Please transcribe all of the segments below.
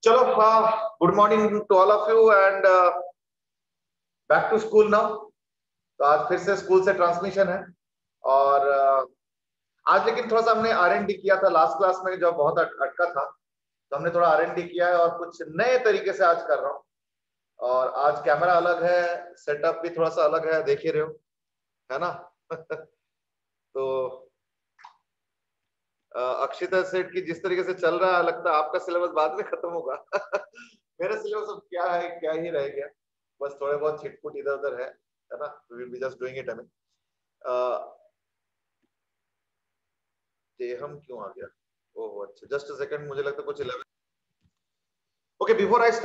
चलो good morning to all of you and back to school now. तो आज फिर से स्कूल से ट्रांसमिशन है और आज लेकिन थोड़ा सा हमने R&D किया था लास्ट क्लास में जो बहुत अटका था, तो हमने थोड़ा R&D किया है और कुछ नए तरीके से आज कर रहा हूँ। और आज कैमरा अलग है, सेटअप भी थोड़ा सा अलग है, देख ही रहे हो, है ना। तो अक्षिता सेठ की जिस तरीके से चल रहा है, लगता है आपका सिलेबस बाद में खत्म होगा। मेरा सिलेबस अब क्या है, क्या ही रह गया, बस थोड़े बहुत छिटपुट इधर उधर है ना। We will be just doing it. हमें हम क्यों आ गया? ओह अच्छा, जस्ट अ सेकंड, मुझे लगता है कुछ 11। Okay, before I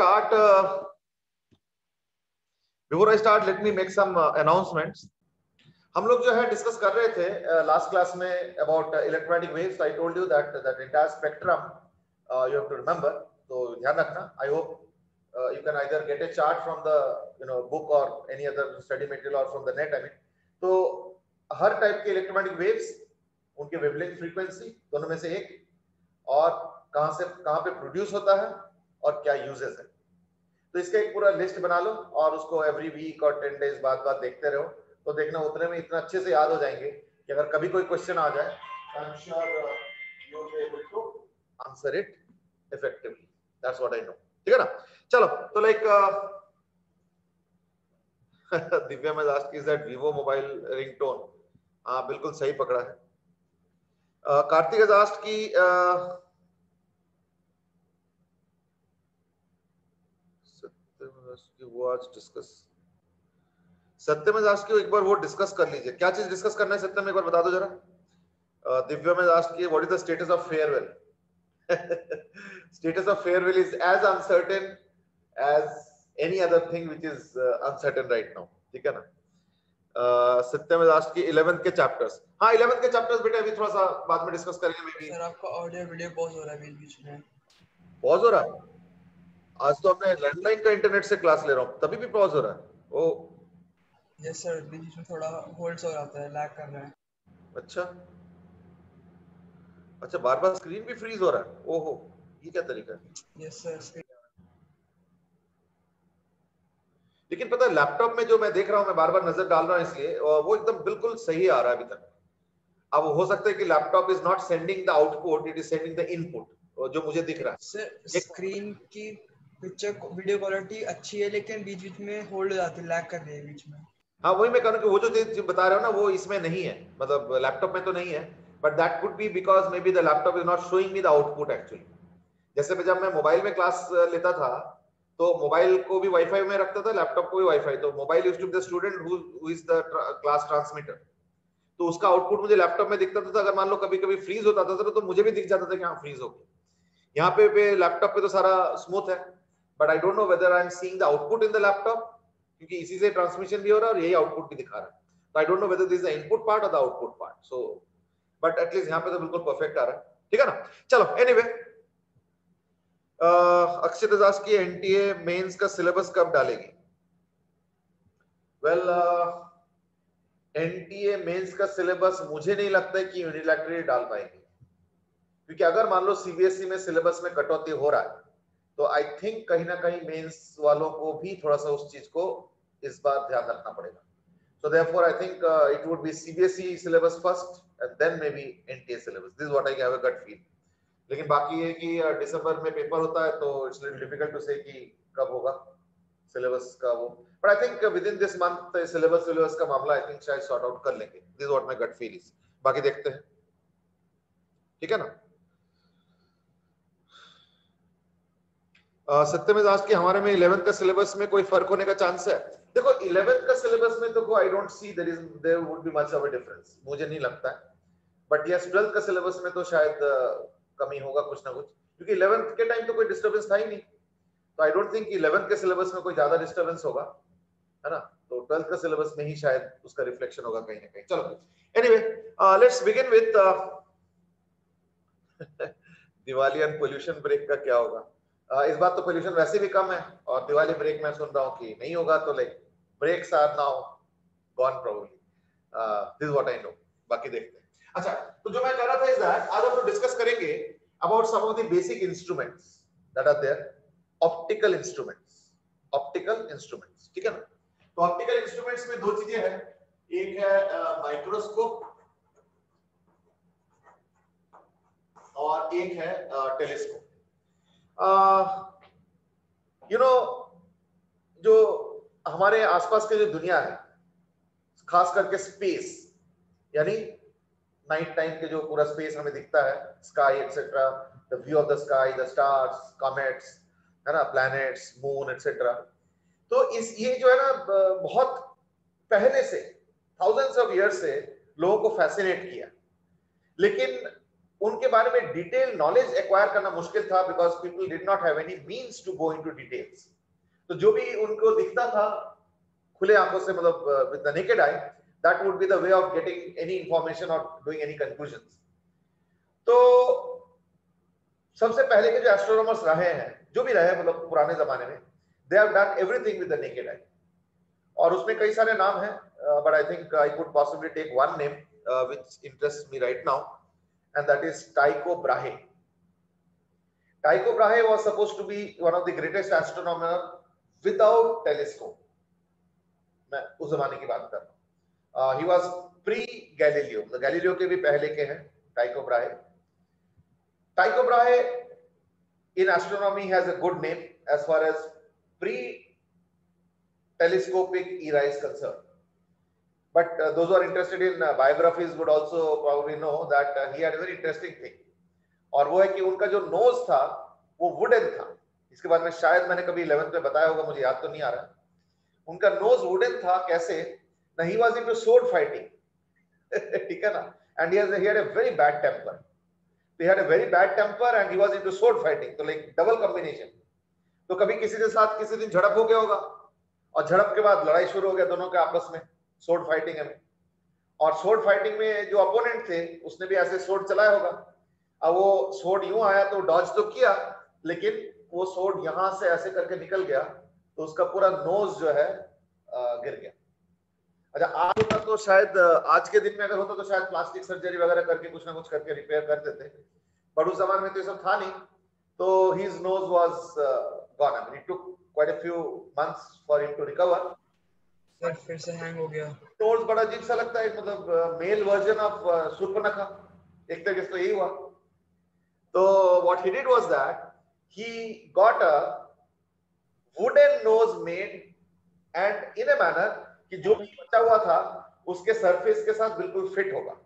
start let me make some announcements. हम लोग जो है डिस्कस कर रहे थे लास्ट क्लास में about electromagnetic waves. I told you that entire spectrum you have to remember. तो ध्यान रखना। I hope you can either get a chart from the book or any other study material or from the net, I mean। तो हर type के electromagnetic waves, उनके wavelength frequency दोनों में से एक, और कहां पे प्रोड्यूस होता है और क्या यूजेस है। तो इसका एक पूरा लिस्ट बना लो और उसको एवरी वीक और 10 डेज बाद देखते रहो। तो देखना उतने में इतना अच्छे से याद हो जाएंगे कि अगर कभी कोई क्वेश्चन आ जाए, I am sure you will be able to answer it effectively. That's what I know. ठीक है ना। चलो, तो लाइक दिव्या में लास्ट की दैट वीवो मोबाइल रिंगटोन। हाँ, बिल्कुल सही पकड़ा है। कार्तिक has asked की वो आज डिस्कस, सत्यम has asked की एक बार वो डिस्कस कर लीजिए। क्या चीज डिस्कस करना है सत्यम, एक बार बता दो जरा। दिव्या में asked की what is the status of farewell. Status of farewell is as uncertain as any other thing which is uncertain right now. ठीक है ना। सत्यम has asked की 11th के चैप्टर्स। हाँ, 11th के चैप्टर्स बेटा अभी थोड़ा सा बाद में डिस्कस करेंगे। मे बी सर आपका ऑडियो वीडियो पॉज हो रहा है बीच में। पॉज हो रहा है? आज तो अपने लैंडलाइन का इंटरनेट से क्लास ले रहा हूँ, तभी भी पॉज हो रहा है। ओ यस सर, बीच में थोड़ा होल्ड हो जाता है, लैग कर रहा है। अच्छा अच्छा, बार बार स्क्रीन भी फ्रीज हो रहा है। ओहो, ये क्या तरीका है? Yes sir. लेकिन पता है लैपटॉप में जो मैं देख रहा हूँ, मैं बार बार नजर डाल रहा हूँ इसलिए, वो एकदम बिल्कुल सही आ रहा है अभी तक। अब हो सकता है कि laptop is not sending the output, it is sending the input, जो मुझे दिख रहा है। सर स्क्रीन की पिक्चर वीडियो क्वालिटी अच्छी है, लेकिन बीच बीच में होल्ड हो जाती है, लैग कर रही है बीच में। हाँ, वही मैं कहूँ कि वो जो चीज बता रहे हो ना, वो इसमें नहीं है, मतलब लैपटॉप में तो नहीं है। But that could be because maybe the laptop is not showing me the output actually. जैसे जब मैं मोबाइल में क्लास लेता था, तो मोबाइल को भी वाईफाई में रखता था, लैपटॉप को भी वाईफाई। तो mobile used to be the student who is the class transmitter. तो उसका आउटपुट मुझे लैपटॉप में दिखता था। तो अगर मान लो कभी कभी फ्रीज होता था तो मुझे भी दिख जाता था कि हाँ फ्रीज हो गया। यहाँ पे लैपटॉप पे तो सारा स्मूथ है, but I don't know whether I am seeing the output in the laptop, क्योंकि इसी से ट्रांसमिशन भी हो रहा है और यही आउटपुट भी दिखा रहा है। तो I don't know whether this is the input part और the output part. So but at least यहाँ पे तो बिल्कुल परफेक्ट आ रहा है। ठीक है ना। चलो, एनीवे, अक्षित दास की एनटीए मेंस का सिलेबस कब डालेगी? वेल, एनटीए मेंस का सिलेबस मुझे नहीं लगता है कि यूनिलैटरली डाल पाएंगे, क्योंकि अगर मान लो सीबीएसई में सिलेबस में कटौती हो रहा है, तो आई थिंक कहीं ना कहीं मेंस वालों को भी थोड़ा सा उस चीज को इस बार ध्यान रखना पड़ेगा। So therefore, I think it would be CBSE syllabus first, and then maybe NTA syllabus. This is what I have a gut feel. लेकिन बाकी ये कि दिसंबर में पेपर होता है, तो इट्स लिटिल डिफिकल्ट टू से कि कब होगा सिलेबस का वो। But I think within this month syllabus का मामला आई थिंक शायद सॉर्ट आउट कर लेंगे। This is what my gut feel is. बाकी देखते हैं। ठीक है ना। सत्यम इज आस्क्ड कि हमारे में 11th का सिलेबस में कोई फर्क होने का चांस है? देखो 11th का सिलेबस में तो I don't see there would be much of a difference, मुझे नहीं लगता है। बट यस, 12th का सिलेबस में तो शायद कमी होगा कुछ ना कुछ, क्योंकि 11th के टाइम तो कोई डिस्टर्बेंस था ही नहीं। तो आई डोंट थिंक 11th के सिलेबस में कोई ज्यादा डिस्टर्बेंस होगा, है ना। तो 12th का सिलेबस में ही शायद उसका रिफ्लेक्शन होगा कहीं ना कहीं। चलो, anyway, let's begin with Diwali and pollution break का क्या होगा। इस बार तो पोल्यूशन वैसे भी कम है, और दिवाली ब्रेक मैं सुन रहा हूँ कि नहीं होगा, तो like breaks are now gone probably. This what I know. बाकी देखते हैं। अच्छा, तो जो मैं कह रहा था इस दैट आज हम लोग डिस्कस करेंगे about some of the basic instruments that are there. Optical instruments, optical instruments, ठीक है ना। तो ऑप्टिकल इंस्ट्रूमेंट्स में दो चीजें हैं, एक है माइक्रोस्कोप और एक है टेलीस्कोप। यू नो जो हमारे आसपास की जो दुनिया है, खास करके स्पेस, यानी नाइट टाइम के जो पूरा स्पेस हमें दिखता है, sky etcetera, the view of the sky, the stars, comets, है ना, प्लैनेट्स, मून एक्सेट्रा। तो इस ये जो है ना बहुत पहले से, थाउजेंड्स ऑफ ईयर्स से लोगों को फैसिनेट किया, लेकिन उनके बारे में डिटेल नॉलेज एक्वायर करना मुश्किल था, because people did not have any means to go into details. तो जो भी उनको दिखता था खुले आंखों से, मतलब with the naked eye, that would be the way of getting any information और डूइंग एनी कंक्लूजंस। तो सबसे पहले के जो एस्ट्रोनॉमर्स रहे हैं, जो भी रहे मतलब पुराने जमाने में, they have done everything with the naked eye. और उसमें कई सारे नाम हैं, but I think I could possibly take one name which interests me right now, and that is Tycho Brahe. Tycho Brahe was supposed to be one of the greatest astronomer without telescope. मैं उस जमाने की बात कर रहा हूँ। He was pre-Galileo, तो Galileo के भी पहले के हैं Tycho Brahe. Tycho Brahe in astronomy has a good name as far as pre-telescopic era is concerned. But those who are interested in biographies would also probably know that he had a very interesting thing. और वो है कि उनका जो knows था वो wooden था। इसके बारे में शायद मैंने कभी 11th में बताया होगा, मुझे याद तो नहीं आ रहा। उनका नोज वुडन था, कैसे ना, he was into sword fighting, ठीक है ना, and he had a very bad temper. he had a very bad temper and he was into sword fighting, तो like डबल कॉम्बिनेशन। तो कभी किसी के साथ किसी दिन झड़प हो गया होगा, और झड़प के बाद लड़ाई शुरू हो गया दोनों के आपस में, स्वॉर्ड फाइटिंग में। और स्वॉर्ड फाइटिंग में जो अपोनेंट थे उसने भी ऐसे स्वॉर्ड चलाया होगा। अब वो स्वॉर्ड यूं आया तो डॉज तो किया, लेकिन वो स्वॉर्ड यहां से ऐसे करके निकल गया, तो उसका पूरा नोज जो है गिर गया। अच्छा, आज होता तो शायद, आज के दिन में अगर होता तो शायद प्लास्टिक सर्जरी वगैरह करके कुछ ना कुछ करके रिपेयर कर देते, पर उस जमाने में तो ये सब था नहीं। तो his nose was gone. I mean, it took quite a few months for him to recover. फिर से हैंग हो गया। नोज बड़ा अजीब सा लगता है, मतलब मेल वर्जन ऑफ शूर्पणखा, एक तरीके से तो यही हुआ। तो what he did was that he got a wooden nose made and in a manner कि जो भी बचा हुआ था उसके सरफेस के साथ बिल्कुल फिट होगा।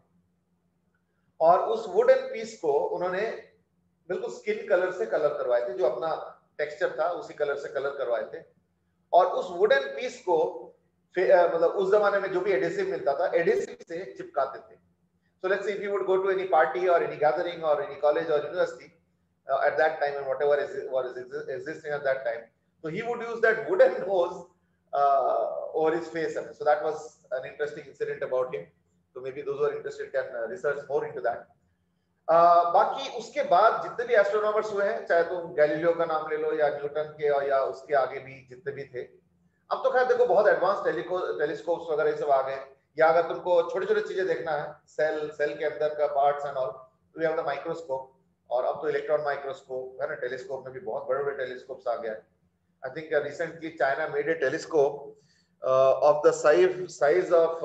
और उस वुडन पीस को उन्होंने बिल्कुल स्किन कलर से कलर करवाए थे, जो अपना टेक्सचर था उसी कलर से कलर करवाए थे। और उस वुडन पीस को मतलब उस जमाने में जो भी एडेसिव मिलता था, एडेसिव से चिपकाते थे। So let's say if you would go to any party or any gathering or any college or university at that time, and whatever was existing at that time, so he would use that wooden nose over his face. So that was an interesting incident about him. So maybe those who are interested can research more into that. बाकी उसके बाद जितने भी astronomers हुए हैं, चाहे तुम Galileo का नाम ले लो या न्यूटन के, और या उसके आगे भी जितने भी थे, अब तो खैर देखो बहुत एडवांस टेलीस्कोप्स वगैरह सब आ गए। या अगर तुमको छोटी छोटी चीजें देखना है, सेल के अंदर का पार्ट्स एंड ऑल, तो वी हैव द माइक्रोस्कोप। और अब तो इलेक्ट्रॉन माइक्रोस्कोप है ना, टेलीस्कोप में भी बहुत बड़े बड़े टेलीस्कोप्स आ गया है। I think recently China made a telescope of the size of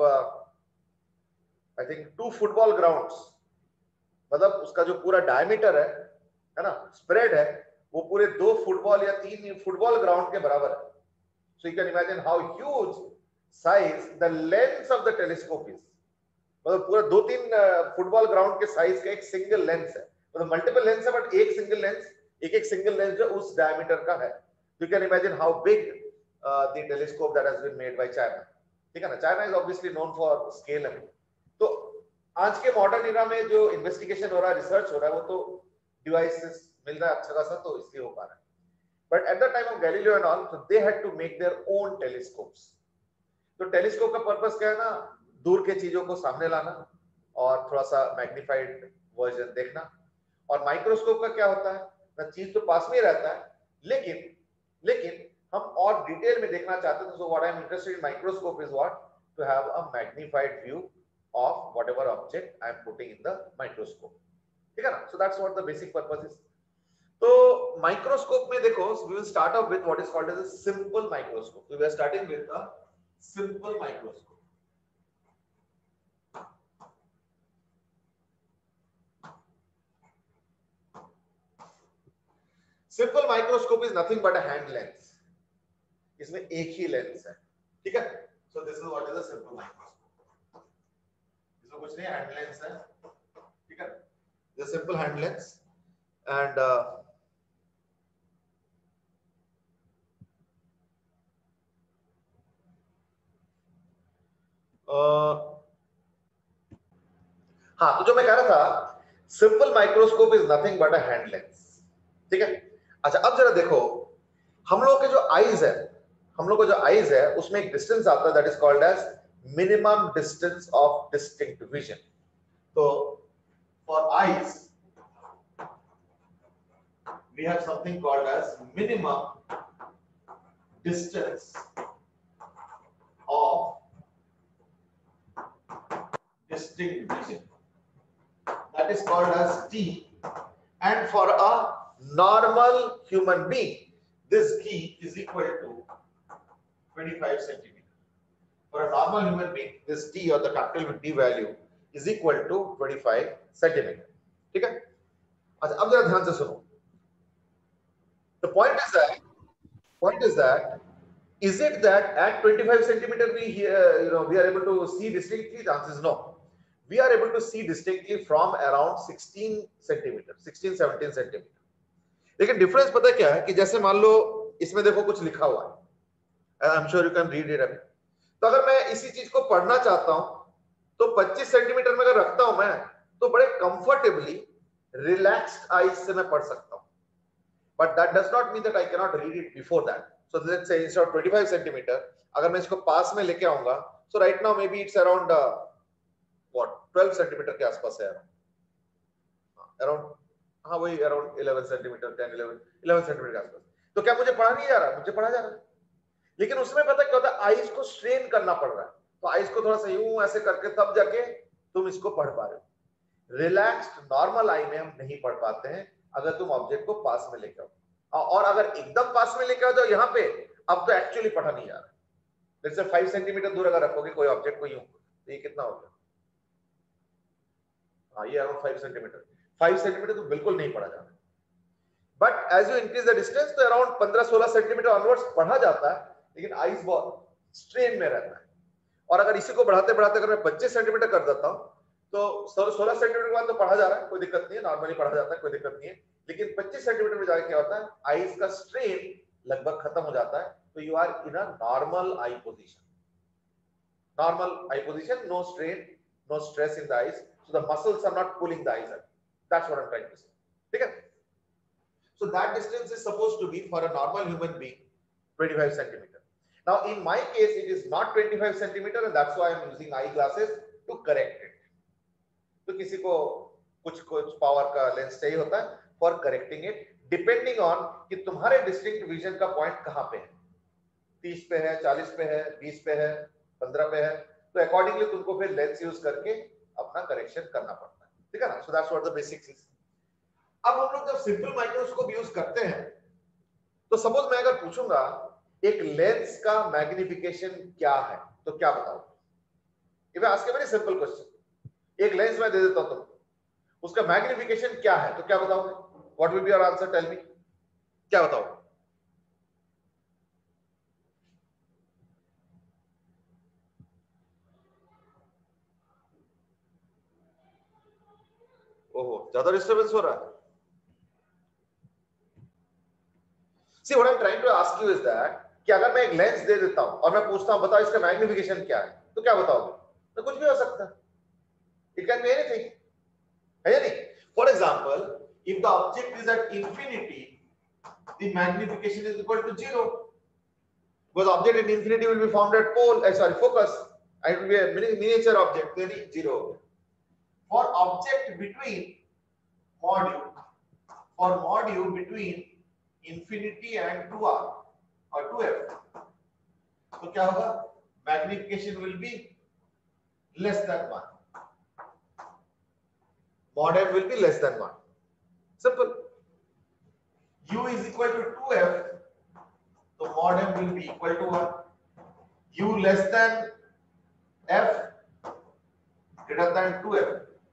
I think 2 football grounds. मतलब उसका जो पूरा डायमीटर है ना, स्प्रेड है, वो पूरे 2 फुटबॉल या 3 फुटबॉल ग्राउंड के बराबर है। So you can imagine how huge size the lens of the telescope is. मतलब पूरा 2-3 फुटबॉल ग्राउंड के साइज का एक सिंगल लेंस है, मतलब मल्टीपल लेंस है बट एक सिंगल लेंस, एक सिंगल लेंस जो उस डायमीटर का है। You can imagine how big the telescope that has been made by China. ठीक है ना, China is obviously known for scale. तो आज के मॉडर्न इरा में जो इन्वेस्टिगेशन हो रहा है, रिसर्च हो रहा है, वो तो डिवाइसेस मिल रहा है अच्छा खासा, तो इसलिए हो पा रहा है। But at the time of Galileo and all, so they had to make their own telescopes. तो टेलीस्कोप का पर्पस क्या है ना, दूर के चीजों को सामने लाना और थोड़ा सा मैग्नीफाइड वर्जन देखना। और माइक्रोस्कोप का क्या होता है ना, चीज तो पास में ही रहता है, लेकिन हम और डिटेल में देखना चाहते हैं। So what I am interested in microscope is what, to have a magnified view of whatever object I am putting in the microscope, ठीक है ना। So that's what the basic purpose is. तो microscope में देखो, we will start off with what is called as a simple microscope. So we are starting with a simple microscope. Simple microscope is nothing but a hand lens. इसमें एक ही lens है, ठीक है? So this is what is a simple microscope. इसमें कुछ नहीं, hand lens है, ठीक है? This simple hand lens and हाँ, तो जो मैं कह रहा था, simple microscope is nothing but a hand lens, ठीक है? अच्छा, अब जरा देखो, हम लोग के जो आईज है, हम लोग का जो आईज है उसमें एक डिस्टेंस आता है that is called as minimum distance of distinct vision. तो for eyes we have something called as minimum distance of distinct vision, that is called as D. And for a normal human being, this D is equal to 25 centimeter. For a normal human being, this D or the capital D value is equal to 25 centimeter. ठीक है? अच्छा, अब जरा ध्यान से सुनो. The point is that is it that at 25 centimeter we we are able to see distinctly? The answer is no. We are able to see distinctly from around 16 centimeter, 16-17 centimeter. लेकिन difference पता है क्या है कि जैसे मान लो इसमें देखो कुछ लिखा हुआ है, I am sure you can read it अभी. तो अगर मैं इसी चीज को पढ़ना चाहता हूं तो 25 सेंटीमीटर में अगर रखता हूं मैं, तो बड़े कंफर्टेबली रिलैक्स्ड आईज से मैं पढ़ सकता हूं. But that does not mean that I cannot read it before that. So let's say instead of 25 centimeter, अगर मैं इसको पास में लेके आऊंगा, so right now maybe it's around what 12 centimeter के आसपास है, around हाँ वही around 11 centimeter, 11 centimeter के आसपास. तो क्या मुझे पढ़ा नहीं जा रहा? मुझे पढ़ा जा रहा है, लेकिन उसमें पता क्या होता है, आईज को स्ट्रेन करना पड़ रहा है. तो आईज को थोड़ा सा यूं ऐसे करके तब जाके तुम इसको पढ़ पा रहे हो. रिलैक्स्ड नॉर्मल आई में हम नहीं पढ़ पाते हैं अगर तुम ऑब्जेक्ट को पास में लेके आओ, और अगर एकदम पास में लेके आओ तो यहाँ पे अब तो एक्चुअली पढ़ा नहीं जा रहा है. जैसे 5 सेंटीमीटर दूर अगर रखोगे कोई ऑब्जेक्ट को यूं, तो ये कितना हो गया? हाँ, ये अराउंड 5 सेंटीमीटर. 5 सेंटीमीटर तो बिल्कुल नहीं पढ़ा जा रहा. But as you increase the distance तो अराउंड 15-16 सेंटीमीटर ऑनवर्ड्स पढ़ा जाता है, लेकिन आईज बहुत स्ट्रेन में रहता है. और अगर इसी को बढ़ाते बढ़ाते अगर मैं 25 सेंटीमीटर कर देता हूँ तो 16 सेंटीमीटर के बाद तो पढ़ा जा रहा है, कोई दिक्कत नहीं है, नॉर्मली पढ़ा जाता है, कोई दिक्कत नहीं है. लेकिन 25 सेंटीमीटर में जाके क्या होता है, आईज का स्ट्रेन लगभग खत्म हो जाता है. तो you are in a normal eye position. Normal eye position, no strain, no stress in the eyes, so the muscles are not pulling the eyes. That's what I am trying to say. ठीक है? So that distance is supposed to be for a normal human being 25 centimeter. Now in my case it is not 25 centimeter and that's why I am using eyeglasses to correct it. तो किसी को कुछ power का lens चाहिए होता है for correcting it depending on कि तुम्हारे distinct vision का पॉइंट कहाँ पे है. 30 पे है, 40 पे है, 20 पे है, 15 पे है. तो अकॉर्डिंगली तुमको फिर लेंस यूज करके अपना करेक्शन करना पड़ता है. ठीक है ना? So that's what the basics is. अब हम लोग जब सिंपल माइक्रोस्कोप यूज करते हैं तो सपोज मैं अगर पूछूंगा एक लेंस का मैग्निफिकेशन क्या है, तो क्या बताओगे? If I ask a very simple question, एक लेंस मैं दे देता हूं तुमको, उसका मैग्निफिकेशन क्या है, तो क्या बताओगे? What will be your answer? Tell me, क्या बताओगे? ओहो, ज्यादा डिस्टर्बेंस हो रहा है. See what I'm trying to ask you is that कि अगर मैं एक लेंस दे देता हूं और मैं पूछता हूं बताओ इसका मैग्निफिकेशन क्या है, तो क्या बताओगे? तो कुछ भी हो सकता है. It can be anything. है या नहीं? For example, if the object is at infinity, the magnification is equal to 0. Because object in infinity will be formed at focus, and it will be a miniature object, then 0. For object between module between infinity and 2r or 2f, तो क्या होगा? Magnification will be less than 1. Mod m will be less than 1. Simple. U u is equal to 2f, तो mod m will be equal to 1. u less than f greater than 2f,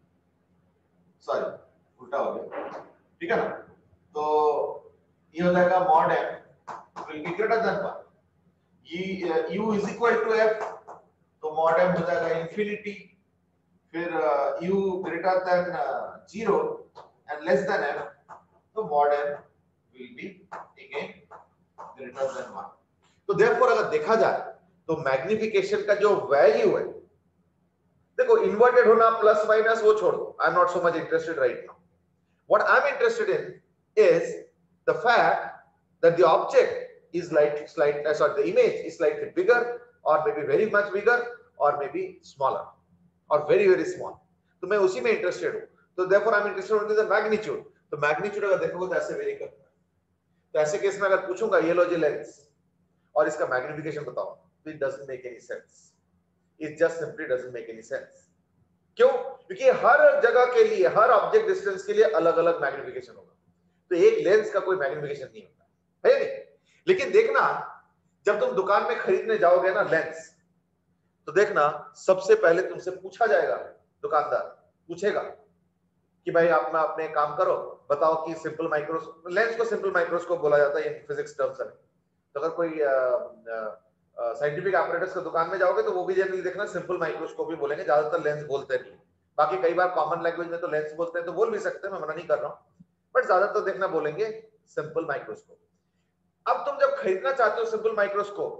sorry उल्टा हो गया, ठीक है ना, तो ये हो जाएगा mod m will be greater than 1. ये u is equal to f, तो mod m हो जाएगा infinity, फिर u greater than 0 and less than f, तो mod m will be again greater than 1. तो therefore अगर देखा जाए तो मैग्निफिकेशन का जो वैल्यू है, देखो इन्वर्टेड होना प्लस माइनस वो छोड़ दो, I am not so much interested right now. What I am interested in is the fact that the object is the image is slightly bigger or maybe very much bigger or maybe smaller or very small. तो मैं उसी में interested हूं, तो therefore I'm interested in the magnitude. तो magnitude अगर देखोगे तो ऐसे वेरी करता है. तो ऐसे केस में अगर पूछूंगा ये लो जी लेंस और इसका मैग्निफिकेशन बताओ, it doesn't make any sense. It just simply doesn't make any sense. क्यों? क्योंकि हर जगह के लिए, हर ऑब्जेक्ट डिस्टेंस के लिए अलग-अलग मैग्निफिकेशन होगा. तो एक लेंस का कोई मैग्निफिकेशन नहीं होता है नहीं. लेकिन देखना जब तुम दुकान में खरीदने जाओगे ना लेंस, तो देखना सबसे पहले तुमसे पूछा जाएगा, दुकानदार पूछेगा कि भाई आप अपने काम करो, बताओ कि सिंपल माइक्रोस्कोप, लेंस को सिंपल माइक्रोस्कोप बोला जाता है इन फिजिक्स टर्म्स में. तो अगर कोई साइंटिफिक एपरेटस की दुकान में जाओगे तो वो भी जनरली देखना सिंपल माइक्रोस्कोप ही बोलेंगे, ज्यादातर लेंस बोलते नहीं. बाकी कई बार कॉमन लैंग्वेज में तो लेंस बोलते हैं, तो बोल भी सकते हैं, मैं मना नहीं कर रहा हूँ, बट ज्यादातर देखना बोलेंगे सिंपल माइक्रोस्कोप. अब तुम जब खरीदना चाहते हो सिंपल माइक्रोस्कोप,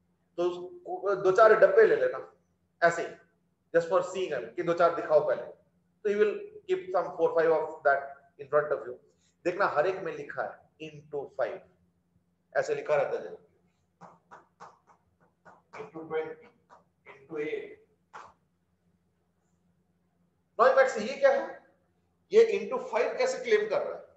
तो दो चार डब्बे ले लेना ऐसे ही, जस्ट फॉर सीइंग कि दो चार दिखाओ पहले, तो you will keep some 4-5 of that in front of you. देखना हर एक में लिखा है into 5, ऐसे लिखा रहता है, into 20, into 8. नाउ इमेजिन ये क्या है, ये into 5 कैसे क्लेम कर रहा है,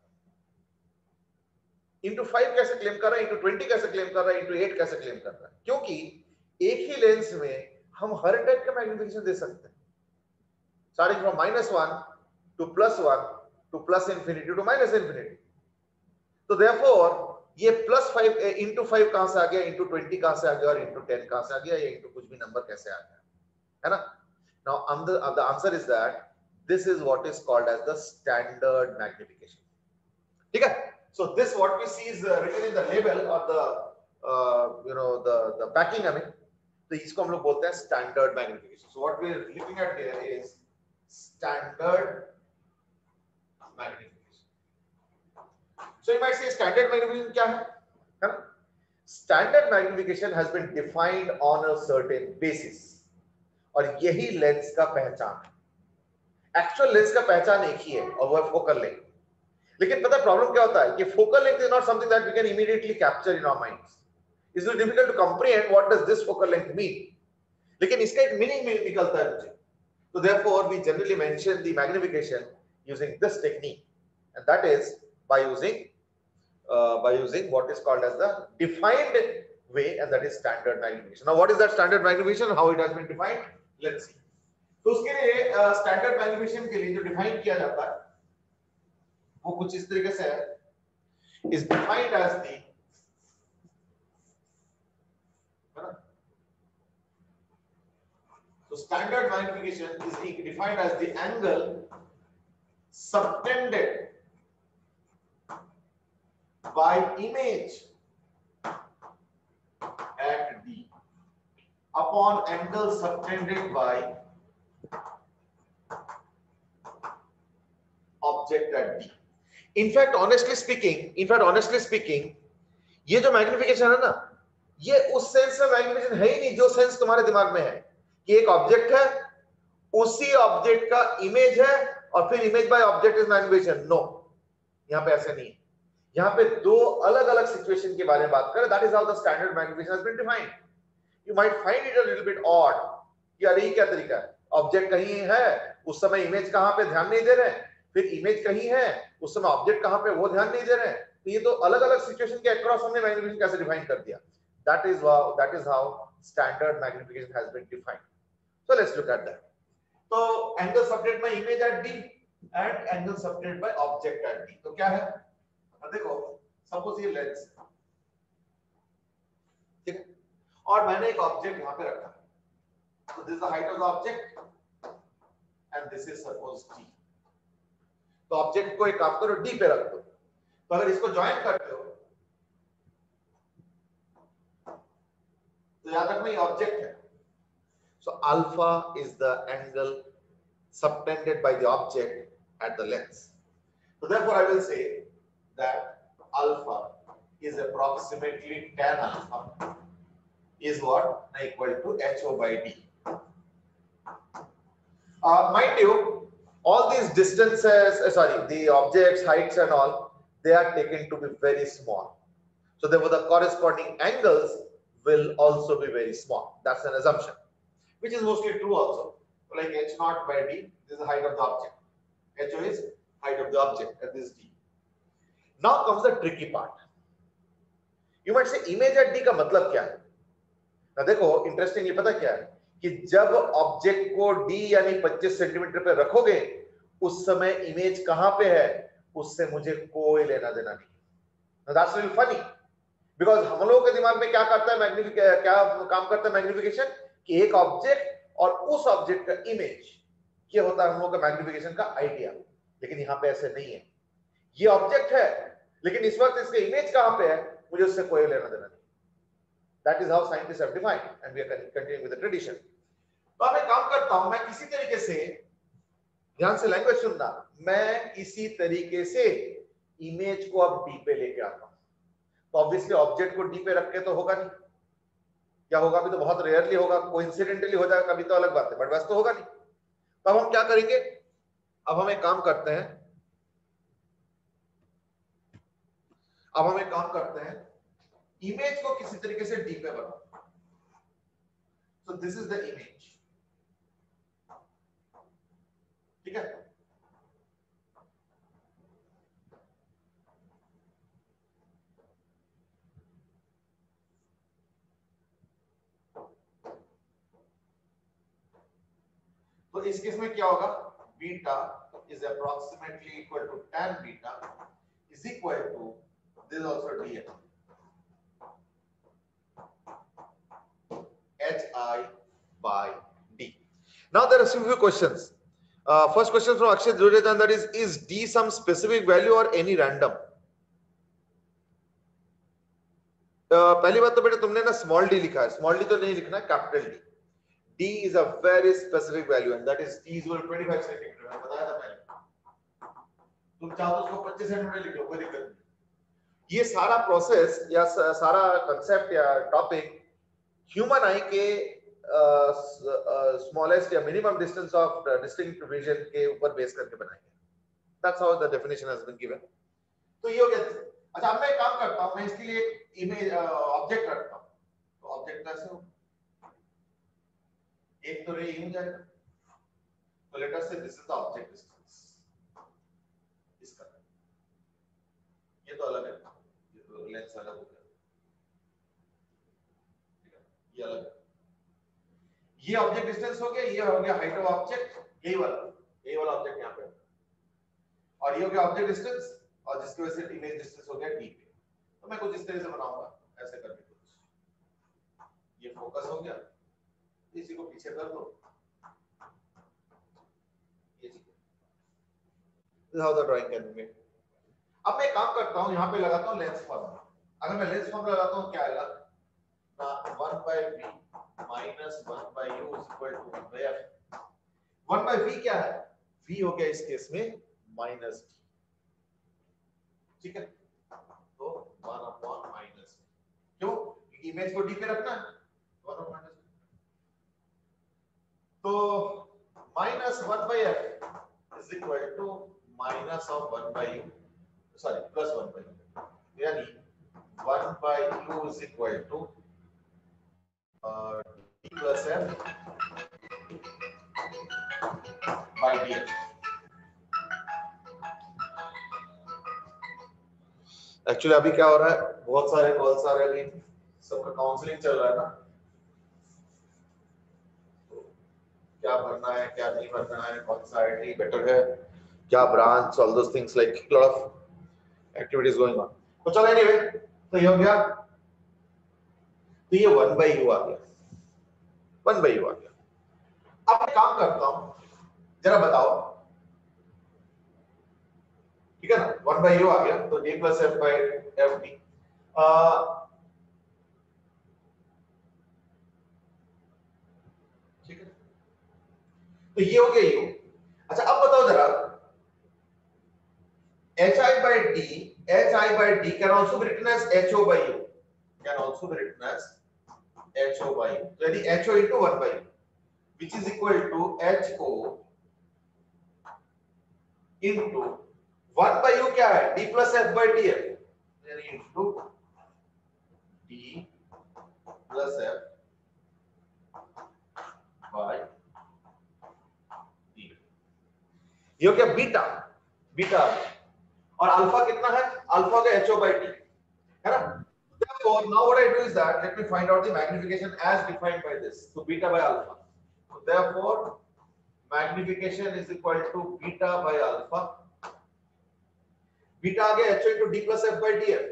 into 5 कैसे क्लेम कर रहा है, into 20 कैसे क्लेम कर रहा है, into 8 कैसे क्लेम कर रहा है? क्योंकि एक ही लेंस में हम हर टाइप का मैग्निफिकेशन दे सकते हैं, starting from -1 to +1 to +infinity to -infinity. तो देयरफॉर ये +5 into 5 कहां से आ गया, into 20 कहां से आ गया और into 10 कहां से आ गया, या into कुछ भी नंबर कैसे आ गया, है ना? Now the answer is that this is what is called as the standard magnification. ठीक है? So this what we see is written in the label or the the packing में, तो इसको हम लोग बोलते हैं standard magnification. So what we are looking at here is standard magnification. So you might say standard magnification क्या है? Standard magnification has been defined on a certain basis, और यही लेंस का पहचान है. एक्चुअल लेंस का पहचान एक ही है और वो है फोकल लेंथ. लेकिन पता प्रॉब्लम क्या होता है कि focal length is not something that we can immediately capture in our minds. It's very difficult to comprehend what does this focal length mean, लेकिन इसका एक मीनिंग निकलता है मुझे. तो therefore we generally mention the magnification using this technique, and that is by using what is called as the defined way, and that is standard magnification. Now what is that standard magnification, how it has been defined, let's see. तो उसके लिए standard magnification के लिए जो define किया जाता है वो कुछ इस तरीके से है, is defined as the, so standard magnification is defined as the angle subtended by image at D upon angle subtended by object at D. In fact honestly speaking ये जो मैग्निफिकेशन है ना, ये उस सेंस में मैग्निफिकेशन है ही नहीं जो सेंस तुम्हारे दिमाग में है कि एक ऑब्जेक्ट है, उसी ऑब्जेक्ट का इमेज है और फिर image by object is magnification. No, यहाँ पे ऐसे नहीं है. यहाँ पे दो अलग अलग सिचुएशन के बारे में बात करें. That is how the standard magnification has been defined. You might find it a little bit odd कि अरे ये क्या तरीका है, ऑब्जेक्ट कहीं है उस समय इमेज कहां पे ध्यान नहीं दे रहे हैं, फिर इमेज कहीं है उस समय ऑब्जेक्ट कहां पे वो ध्यान नहीं दे रहे हैं. तो ये तो अलग अलग सिचुएशन के अक्रॉस हमने मैग्निफिकेशन कैसे डिफाइन कर दिया. That is how standard magnification has been defined. So let's look at that. तो angle subtended by image at D and angle subtended by object at D. तो क्या है देखो, सपोज ये लेंस, ठीक है, और मैंने एक ऑब्जेक्ट यहां पे रखा, so this is the height of the object and this is suppose d। तो ऑब्जेक्ट को एक काम करो d पे रख दो, तो अगर इसको ज्वाइन करते हो तो याद रखना ये ऑब्जेक्ट है, so alpha is the angle subtended by the object at the lens, so therefore I will say that alpha is approximately tan alpha is what equal to HO by D. Mind you, all these distances, the objects, heights and all, they are taken to be very small. So therefore the corresponding angles will also be very small. That's an assumption, which is mostly true also. Like H naught by D, this is the height of the object. HO is height of the object and this is D. Now comes the tricky part. You might say image at D का मतलब क्या है? ना देखो, interestingly पता क्या है कि जब ऑब्जेक्ट को d यानी 25 सेंटीमीटर पे रखोगे उस समय इमेज कहां पे है उससे मुझे कोई लेना देना नहीं। Now that's really funny because हम लोगों के दिमाग में क्या करता है क्या काम करता है मैग्निफिकेशन कि एक ऑब्जेक्ट और उस ऑब्जेक्ट का इमेज, ये होता है हम लोगों का मैग्निफिकेशन का आइडिया, लेकिन यहाँ पे ऐसे नहीं है। ये ऑब्जेक्ट है लेकिन इस वक्त इसके इमेज कहां पे है मुझे उससे कोई लेना देना नहीं। That is how scientists have defined, and we are continuing with the tradition. तो अब मैं काम करता हूं, मैं किसी तरीके से, ध्यान से लैंग्वेज सुनना, मैं किसी तरीके से इमेज को अब डी पे लेके आता हूं। तो ऑब्वियसली ऑब्जेक्ट को डी पे रख के तो होगा नहीं, क्या होगा अभी तो बहुत रेयरली होगा, कोइंसिडेंटली हो जाएगा कभी तो अलग बात है, बट वैसे तो होगा नहीं। तो अब हम क्या करेंगे, अब हम एक काम करते हैं, इमेज को किसी तरीके से डी पे बनाओ। So this is the image, ठीक है। तो इस केस में क्या होगा, beta is approximately equal to tan beta is equal to this also dn hi by d. Now there are a few questions. First question from Akshay Duryodhan, that is d some specific value or any random? पहली बात तो बेटा तुमने ना small D लिखा है, small D तो नहीं लिखना है, capital D. d is a very specific value and that is t is equal to 25 centimetre. मैंने बताया था पहले, तुम चाहो तो उसको 25 सेंटीमीटर लिख लो, कोई दिक्कत नहीं। ये सारा प्रोसेस या सारा कांसेप्ट या टॉपिक ह्यूमन आई के स्मॉलेस्ट या minimum distance of distinct vision के ऊपर बेस करके बनाएंगे। That's how the definition has been given. तो ये हो गया। अच्छा, अब मैं एक काम करता हूं, मैं इसके लिए एक इमेज ऑब्जेक्ट रखता हूं। तो ऑब्जेक्ट कैसे हो, एक तो रे यूं जाएगा, तो let us say this is the object distance, इसका ये तो अलग है, ये तो लेंस अलग हो गया, ठीक है, ये अलग है। ये ऑब्जेक्ट डिस्टेंस हो गया, ये हो गया हाइट ऑफ ऑब्जेक्ट, यही वाला ऑब्जेक्ट यहाँ पे, और ये हो गया ऑब्जेक्ट डिस्टेंस, और जिसकी वजह से इमेज डिस्टेंस हो गया डी पे। तो मैं कुछ इस तरह से बनाऊंगा, ऐसे करके कुछ, ये फोकस हो गया, इसी को पीछे कर दो, ये ठीक है। This is how the drawing can be made. अब मैं काम करता हूँ, यहाँ पे लगाता हूँ लेंस फॉर्मूला। अगर मैं लेंस फॉर्मूला लगाता हूँ क्या आएगा, 1 by v minus 1 by u is equal to 1 by f। 1 by v क्या है, v हो गया इस केस में माइनस d, ठीक है। तो 1 upon माइनस, क्यों, इमेज को d पे रखना है, 1 upon माइनस। तो minus 1 by f is equal to minus of 1 by u, sorry, plus 1 by u, यानी 1 by u is equal to d plus f by df। Actually अभी क्या हो रहा है, बहुत सारे कॉल्स आ रहे हैं, सबका काउंसलिंग चल रहा है ना, तो क्या भरना है क्या नहीं भरना है, कौन सा आईटी बेटर है, क्या branch, all those things, like lot of activities going on. तो चलो एनीवे, तो ये हो गया, तो ये 1/u आ गया, 1/u आ गया। अब मैं काम करता हूं, जरा बताओ, ठीक है ना, 1/u आ गया, तो d + f/ft। ठीक है, तो ये हो गया u। अच्छा अब बताओ जरा, hi/d can also be written as ho/u, can also be written as ho/u, so यानी ho into 1/u, which is equal to ho into 1/u क्या है, d + f/df, यानी into d + f by d। ये हो गया beta, beta, और alpha कितना है, अल्फा का ho/t है ना। Therefore, now what I do is that let me find out the magnification as defined by this. So beta by alpha. So therefore, magnification is equal to beta by alpha. Beta आ गया ho into d + f/df.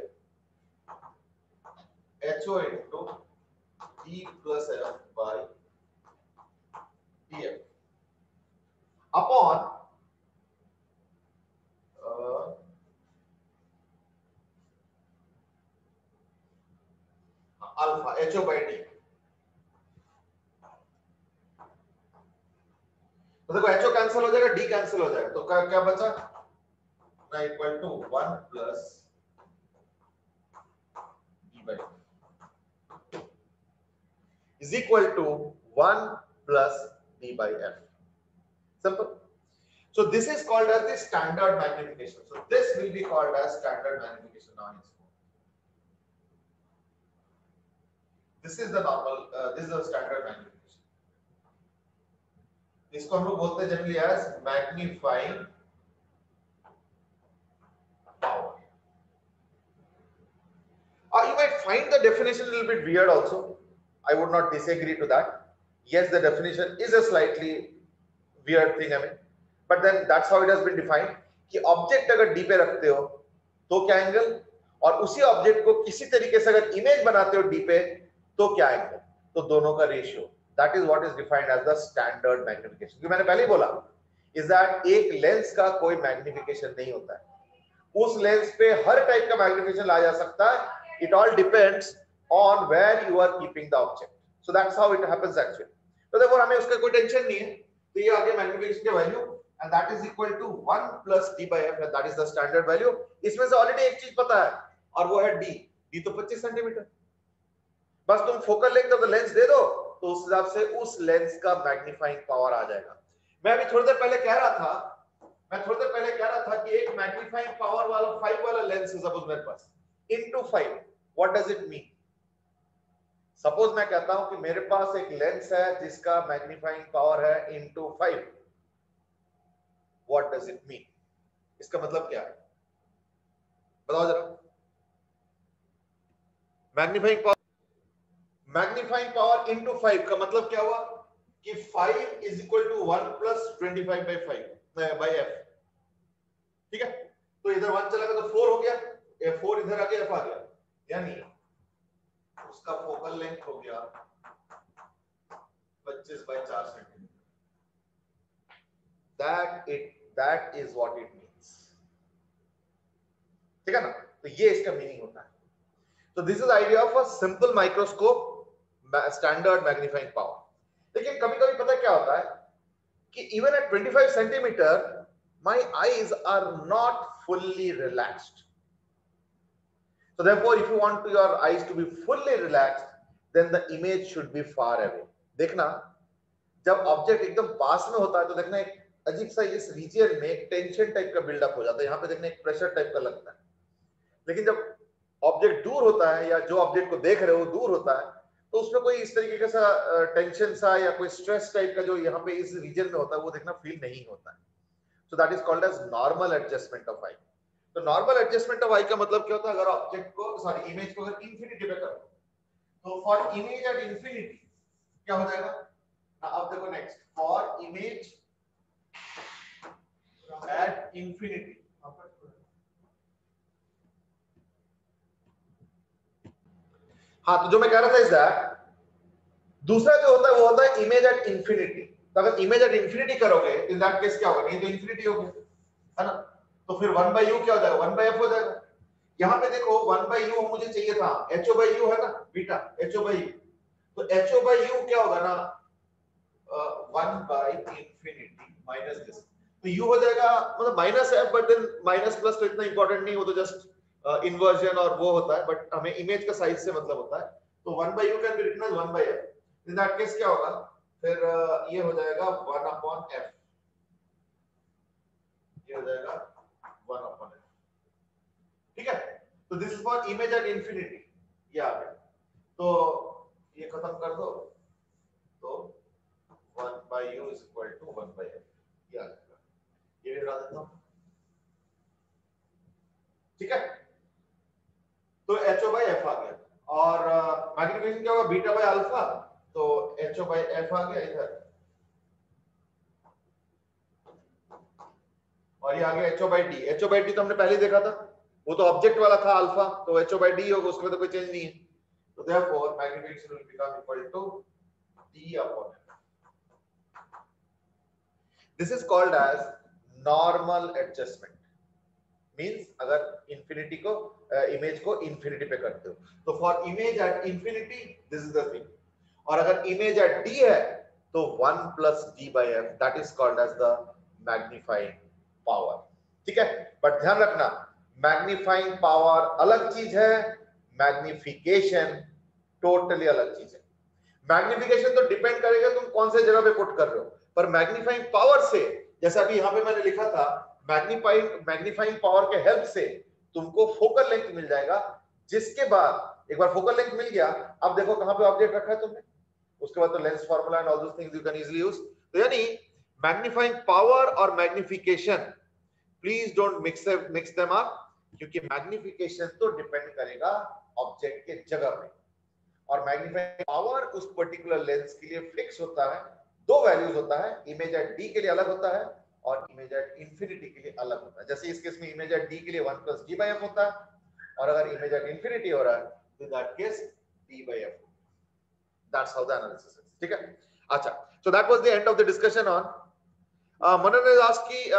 ho into d + f by df upon alpha, ho/d। तो देखो ho cancel हो जाएगा, d cancel हो जाएगा, तो क्या बचा ना, equal to 1 + d by is equal to 1 plus d by f. Simple. So this is called as the standard magnification. So this will be called as standard magnification now. This is the normal, this is the standard magnification. इसको हम लोग बोलते हैं generally as magnifying power. You might find the definition a little bit weird also. I would not disagree to that. Yes, the definition is a slightly weird thing, I mean, but then that's how it has been defined कि object अगर D पे रखते हो तो क्या angle, और उसी object को किसी तरीके से अगर इमेज बनाते हो डी पे तो क्या एंगल, तो दोनों का ratio, that is what is defined as the standard magnification. क्योंकि मैंने पहले ही बोला इज दैट एक लेंस का कोई मैग्निफिकेशन नहीं होता है, उस लेंस पे हर टाइप का मैग्निफिकेशन ला जा सकता है, it all depends on where you are keeping the object, so that's how it happens actually. तो देखो हमें उसका कोई टेंशन नहीं है, तो ये आगे मैग्निफिकेशन की value and that is equal to 1 plus d by f, and that is the standard value। इसमें से ऑलरेडी एक चीज पता है और वो है d, d तो 25 सेंटीमीटर, बस तुम focal length of the lens दे दो तो उस हिसाब से उस लेंस का मैग्नीफाइंग पावर आ जाएगा। मैं अभी थोड़ी देर पहले कह रहा था कि एक मैग्नीफाइंग पावर वाला 5 वाला लेंस है सपोज मेरे पास, into 5, what does it mean. Suppose मैं कहता हूं कि मेरे पास एक लेंस है जिसका मैग्नीफाइंग पावर है into 5, What does it mean? इसका मतलब क्या है, बताओ जरा। मैग्नीफाइंग पावर इनटू 5 का मतलब क्या हुआ कि 5 is equal to 1 plus 25/5 by f, ठीक है। तो इधर 1 चला गया तो 4 हो गया, ये 4 इधर आ गया, f आ गया, यानी उसका फोकल लेंथ हो गया 25/4 centimetre. That is what it means, ठीक है ना। तो ये इसका मीनिंग होता है। So this is the idea of a simple microscope, standard magnifying power। लेकिन कभी-कभी पता क्या होता है कि even at 25 centimeter my eyes are not fully relaxed, so therefore if you want your eyes to be fully relaxed then the image should be far away। देखना जब object एकदम पास में होता है तो देखना एक अजीब सा इस रीजन में एक टेंशन टाइप का बिल्डअप हो जाता है, यहाँ पे देखना एक प्रेशर टाइप का लगता है। लेकिन जब ऑब्जेक्ट दूर होता है या जो ऑब्जेक्ट को देख रहे हो दूर होता है तो उसमें कोई इस तरीके का सा टेंशन सा या कोई स्ट्रेस टाइप का जो यहाँ पे इस रीजन में होता है वो देखना फील नहीं होता है। So that is called as normal adjustment of eye. तो नॉर्मल एडजस्टमेंट ऑफ आई का मतलब क्या होता है, अगर ऑब्जेक्ट को सॉरी इमेज को अगर इंफिनिटी पे करो तो फॉर इमेज एट इंफिनिटी क्या हो जाएगा। अब देखो next, for image at infinity हाँ, तो जो मैं कह रहा था इस दैट दूसरा जो होता है वो होता है इमेज एट इंफिनिटी। तो अगर इमेज एट इंफिनिटी करोगे इन दैट केस क्या होगा, नहीं तो इंफिनिटी हो गया, है ना। तो फिर 1/u क्या हो जाएगा, 1/f हो जाएगा। यहाँ पे देखो 1/u मुझे चाहिए था, ho/u है ना बीटा, ho/u, तो ho/u क्या होगा ना 1/infinity माइनस दिस, तो u हो जाएगा, मतलब माइनस है बट देन माइनस प्लस तो इतना इंपॉर्टेंट नहीं, वो तो जस्ट इन्वर्जन और वो होता है, बट हमें इमेज का साइज से मतलब होता है। तो 1/u can be written as 1/f। In that case क्या होगा फिर ये हो जाएगा 1/f, ये हो जाएगा 1/f, ठीक है। तो this is for image at infinity, ये आ गया। तो ये खत्म कर दो, तो 1/u is equal to 1/f, ये आ जाएगा, ये भी हटा देता हूं, ठीक है। तो ho/f आ गया, और मैग्निफिकेशन क्या होगा बीटा बाय अल्फा, तो ho/f आ गया इधर, और ये आ गया ho/d। ho/d तो हमने पहले ही देखा था, वो तो ऑब्जेक्ट वाला था अल्फा, तो ho/d होगा, उसमें तो कोई चेंज नहीं है। तो therefore magnification will become equal to d/f। This is called as normal adjustment, means अगर इंफिनिटी को इमेज को इंफिनिटी पे करते हो तो for image at infinity this is the thing, और अगर इमेज एट d है तो 1 plus d/f, that is called as the magnifying power, ठीक है। बट ध्यान रखना मैग्नीफाइंग पावर अलग चीज है, मैग्निफिकेशन टोटली अलग चीज है। मैग्निफिकेशन तो डिपेंड करेगा तुम कौन से जगह पे पुट कर रहे हो, पर मैग्नीफाइंग पावर से, जैसा अभी यहां पे मैंने लिखा था, मैग्नीफाइंग पावर के हेल्प से तुमको फोकल लेंथ मिल जाएगा, जिसके बाद एक बार फोकल लेंथ मिल गया, अब देखो कहां पे ऑब्जेक्ट रखा है तुमने, उसके बाद तो lens formula and all those things you can easily use. तो यानी मैग्नीफाइंग पावर और magnification, please don't mix them up, क्योंकि मैग्निफिकेशन तो डिपेंड करेगा ऑब्जेक्ट के जगह पे, और मैग्नीफाइंग पावर उस पर्टिकुलर लेंस के लिए फिक्स होता है। दो वैल्यूज होता है, इमेज एट d के लिए अलग होता है और इमेज एट इंफिनिटी के लिए अलग होता है। जैसे इस केस में इमेज एट d के लिए 1 प्लस d/f होता है, और अगर इमेज एट इंफिनिटी हो रहा है तो in that case d/f। That's how the analysis is, ठीक है। अच्छा, so that was the end of the discussion on Manan ने आस्क्ड की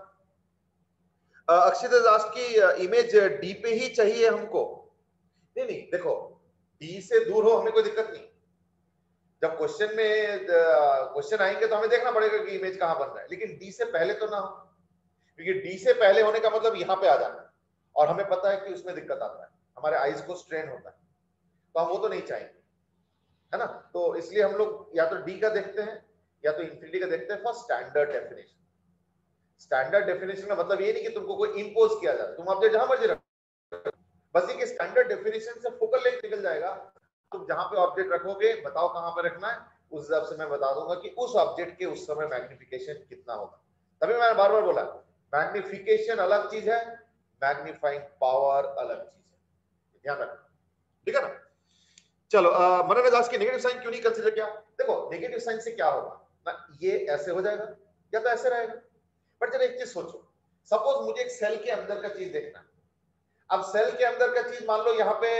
अक्षित has asked की इमेज d पे ही चाहिए हमको। नहीं नहीं, देखो d से दूर हो हमें कोई दिक्कत नहीं, जब क्वेश्चन में क्वेश्चन आएंगे तो हमें देखना पड़ेगा कि इमेज कहां बन रहा है, लेकिन डी से पहले तो ना हो, क्योंकि डी से पहले होने का मतलब यहां पे आ जाना है, और हमें पता है कि उसमें दिक्कत आता है, हमारे आईज को स्ट्रेन होता है, तो हम वो तो नहीं चाहेंगे, है ना। तो इसलिए हम लोग या तो डी का देखते हैं या तो इंफिनिटी का देखते हैं for standard definition. Standard definition का मतलब ये नहीं कि तुमको कोई इंपोज किया जाए, तुम ऑब्जेक्ट जहां मर्जी रखो, बस ये कि स्टैंडर्ड डेफिनेशन से फोकल लेंथ निकल जाएगा, तुम जहां पे ऑब्जेक्ट रखोगे बताओ कहां पे रखना है, उस हिसाब से मैं बता दूंगा कि उस ऑब्जेक्ट के उस समय मैग्निफिकेशन कितना होगा। तभी मैंने बार बार बोला मैग्निफिकेशन अलग चीज है, मैग्नीफाइंग पावर अलग चीज है, ध्यान रखना, ठीक है ना। चलो मनन ने दास की नेगेटिव साइन क्यों नहीं कंसीडर किया, देखो नेगेटिव साइन से क्या होगा ना, ये ऐसे हो जाएगा या तो ऐसे रहेगा, बट जब एक चीज सोचो, सपोज मुझे एक सेल के अंदर का चीज देखना है, अब सेल के अंदर का चीज मान लो यहाँ पे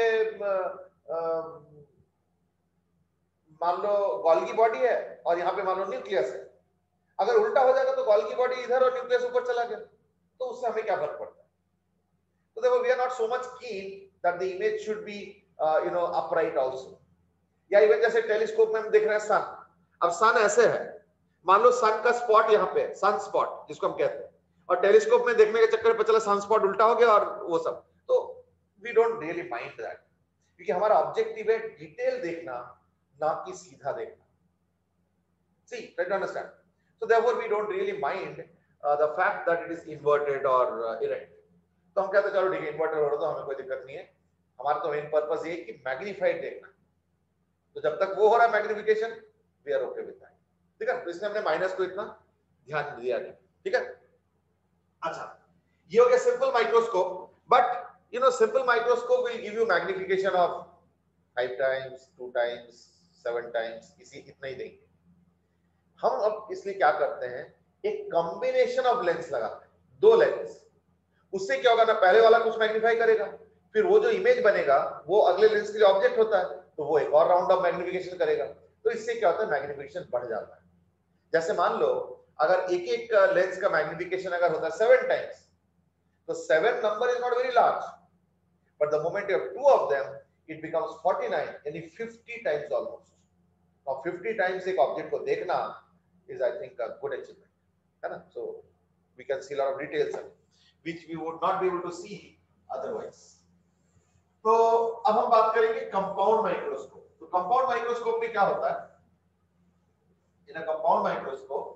मान लो गोल्गी बॉडी है और यहाँ पे मान लो न्यूक्लियस है, अगर उल्टा हो जाएगा तो गोल्गी बॉडी इधर और न्यूक्लियस ऊपर चला गया, तो उससे हमें क्या फर्क पड़ता है। तो देखो we are not so much keen that the image should be upright also, या इवन जैसे टेलीस्कोप में हम देख रहे हैं सन, अब सन ऐसे है, मान लो सन का स्पॉट यहाँ पे सन स्पॉट जिसको हम कहते हैं, और टेलीस्कोप में देखने के चक्कर में चला सन स्पॉट उल्टा हो गया और वो सब, तो we don't really mind that, क्योंकि हमारा ऑब्जेक्टिव है डिटेल देखना, ना कि सीधा देखना। See, try to understand. So therefore we don't really mind the fact that it is inverted or erect. तो हम कहते हैं चलो ठीक है इन्वर्टेड हो रहा तो हमें कोई दिक्कत नहीं है, हमारा तो मेन पर्पस ये है कि मैग्नीफाइड देखना, तो जब तक वो हो रहा है magnification we are okay with that, ठीक है। तो इसमें हमने माइनस को इतना ध्यान दिया नहीं, ठीक है। अच्छा, ये हो गया simple microscope, but you know simple microscope will give you magnification of 5 times 2 times 7 times, इसी इतना ही देंगे हम। अब इसलिए क्या करते हैं, एक कॉम्बिनेशन ऑफ लेंस लगाते हैं, दो लेंस, उससे क्या होगा ना, पहले वाला कुछ मैग्नीफाई करेगा, फिर वो जो इमेज बनेगा वो अगले लेंस के लिए ऑब्जेक्ट होता है, तो वो एक और राउंड ऑफ मैग्निफिकेशन करेगा, तो इससे क्या होता है, मैग्निफिकेशन बढ़ जाता है। जैसे मान लो अगर एक एक लेंस का मैग्निफिकेशन अगर होता है 7 टाइम्स, तो 7 number is not very large, but the moment you have 2 of them it becomes 49, यानी 50 टाइम्स ऑलमोस्ट। और 50 टाइम्स एक ऑब्जेक्ट को देखना is I think a good achievement, है ना। So we can see lot of details which we would not be able to see otherwise. तो अब हम बात करेंगे कंपाउंड माइक्रोस्कोप। तो कंपाउंड माइक्रोस्कोप में क्या होता है, in a compound microscope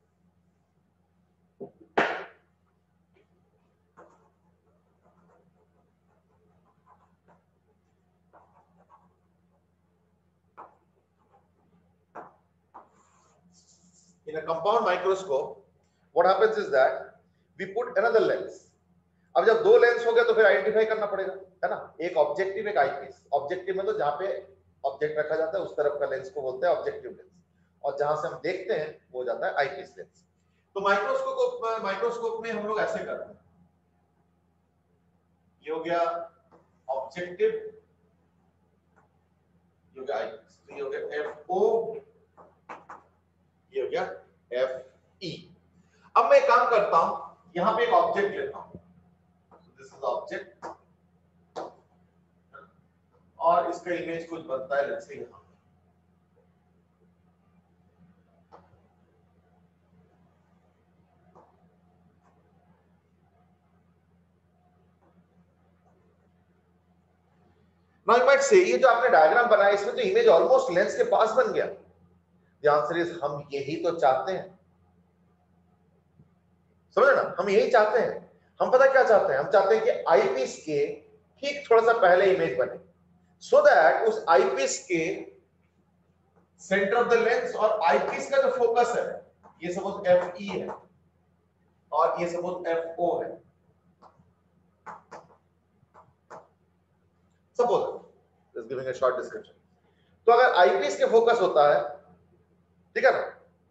in a compound microscope what happens is that we put another lens. अब जब दो लेंस हो गए तो फिर आइडेंटिफाई करना पड़ेगा, है ना। एक ऑब्जेक्टिव, एक आईपीस। ऑब्जेक्टिव मतलब जहां पे ऑब्जेक्ट रखा जाता है उस तरफ का लेंस को बोलते हैं ऑब्जेक्टिव लेंस, और जहां से हम देखते हैं वो जाता है आईपीस लेंस। तो माइक्रोस्कोप में हम लोग ऐसे करते हैं, ये हो गया ऑब्जेक्टिव, ये हो गया आईपीस, तो ये हो गया एफओ, ये हो गया एफ ई। अब मैं काम करता हूं, यहां पे एक ऑब्जेक्ट लेता हूं, दिस इज ऑब्जेक्ट, और इसका इमेज कुछ बनता है लेट्स से यहां। नाउ यू माइट से, ये जो आपने डायग्राम बनाया इसमें तो इमेज ऑलमोस्ट लेंस के पास बन गया। द आंसर इज हम यही तो चाहते हैं, समझ ना, हम यही चाहते हैं। हम पता क्या चाहते हैं, हम चाहते हैं कि आईपीस के ठीक थोड़ा सा पहले इमेज बने, सो दैट उस आईपीस के सेंटर ऑफ द लेंस और आईपीस का जो फोकस है, ये सपोज एफ ई है और ये सपोज एफ ओ है, suppose just giving a short description. तो अगर आईपीस के फोकस होता है, ठीक है ना,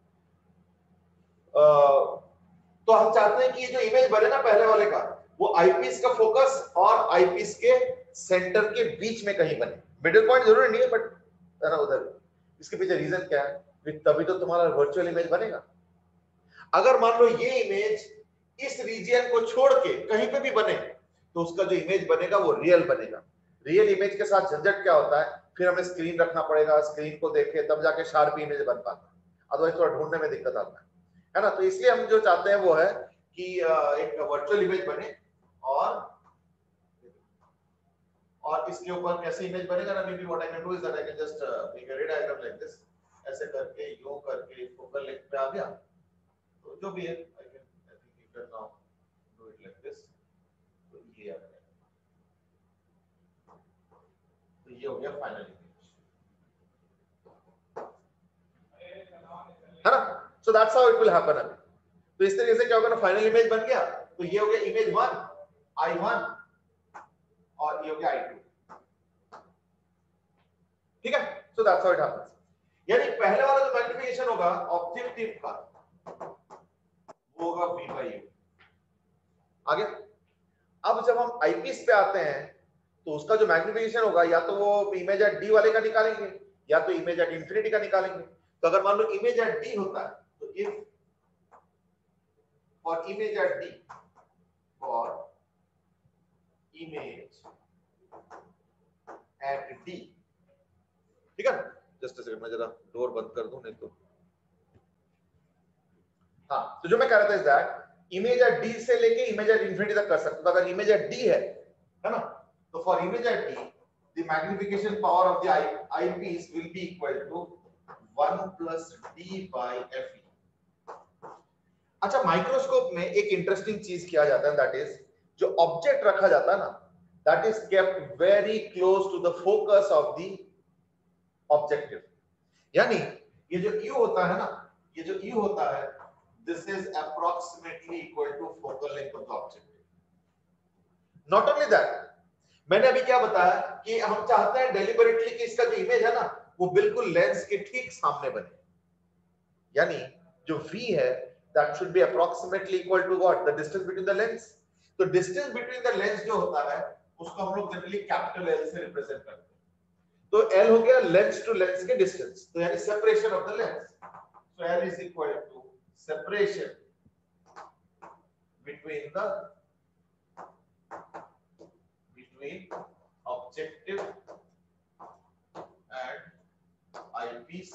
तो हम चाहते हैं कि ये जो इमेज बने ना पहले वाले का, वो आईपीस का फोकस और आईपीस के सेंटर के बीच में कहीं बने। मिडिल पॉइंट जरूरी नहीं है, बट है ना उधर। इसके पीछे रीजन क्या है, तभी तो तुम्हारा वर्चुअल इमेज बनेगा। अगर मान लो ये इमेज इस रीजन को छोड़ के कहीं पे भी बने, तो उसका जो इमेज बनेगा वो रियल बनेगा। रियल इमेज के साथ झंझट क्या होता है, फिर हमें स्क्रीन रखना पड़ेगा, स्क्रीन को देखे तब जाके शार्प इमेज बन पाता है, अदरवाइज थोड़ा ढूंढने में दिक्कत आता है ना। तो इसलिए हम जो चाहते हैं वो है कि एक वर्चुअल इमेज बने, और इसके ऊपर कैसे इमेज बनेगा ना, maybe what I can do is that I can just make a ray diagram like this, ऐसे करके यूं करके फोकल लेंथ पे आ गया, तो जो भी है I think you can now do it like this. तो ये आ गया, तो ये हो गया फाइनल इमेज, है ना। So that's how it will happen. तो इस तरीके से क्या होगा ना, फाइनल इमेज बन गया, तो ये हो गया इमेज 1 I1 और ये हो गया I2, ठीक है। So that's how it happens. यानी पहले वाला जो मैग्निफिकेशन होगा ऑब्जेक्टिव का, वो होगा V/U। आगे अब जब हम आईपीस पे आते हैं, तो उसका जो मैग्निफिकेशन होगा, या तो वो इमेज एट डी वाले का निकालेंगे, या तो इमेज एट इंफिनिटी का निकालेंगे। तो अगर मान लो इमेज एट डी होता है, तो if for image at D, for image at D, ठीक है ना। जस्ट सेकंड, मैं जरा डोर बंद कर दूं, नहीं तो। हाँ, तो जो मैं कह रहा था is that image at D से लेके इमेज एट इंफिनिटी तक कर सकते हो। तो अगर इमेज एट डी है ना, तो for image at D the magnification power of the eyepiece will be equal to 1 plus D by F E. अच्छा, माइक्रोस्कोप में एक इंटरेस्टिंग चीज किया जाता है, दैट इज जो ऑब्जेक्ट रखा जाता है ना, that is kept very close to the focus of the objective. यानी ये जो U होता है ना, ये जो U होता है, this is approximately equal to focal length of the object. Not only that, मैंने अभी क्या बताया कि हम चाहते हैं डेलिबरेटली कि इसका जो इमेज है ना, वो बिल्कुल लेंस के ठीक सामने बने। यानी जो V है, that should be approximately equal to what, the distance between the lens. तो डिस्टेंस बिटवीन द लेंस जो होता है, उसको हम लोग जनरली कैपिटल एल से रिप्रेजेंट करते हैं। तो एल हो गया लेंस टू लेंस के डिस्टेंस, तो यानी separation of the lens. So L is equal to separation between objective and eyepiece